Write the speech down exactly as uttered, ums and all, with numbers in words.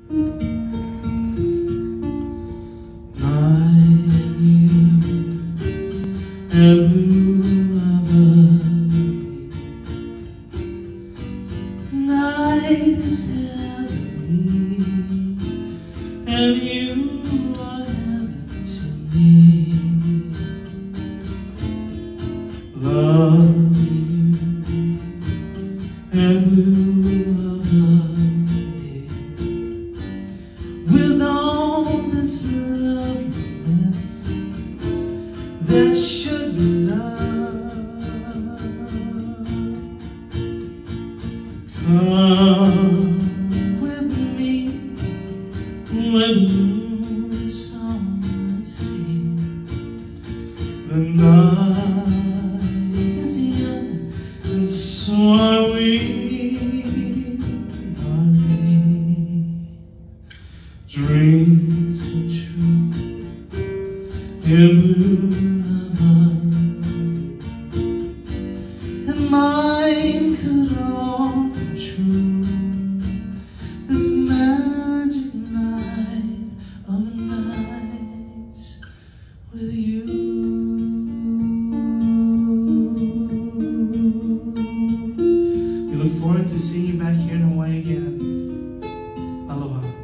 And blue Hawaii. Night is heavenly, and you are heaven to me. Love you and blue Hawaii. With all this loveliness that should be love, come with me where the moon is on the sea. The night is young and so are we, are we. Dreams are true in blue Hawaii, and mine could all come true this magic night of nights with you. We look forward to seeing you back here in Hawaii again. Aloha.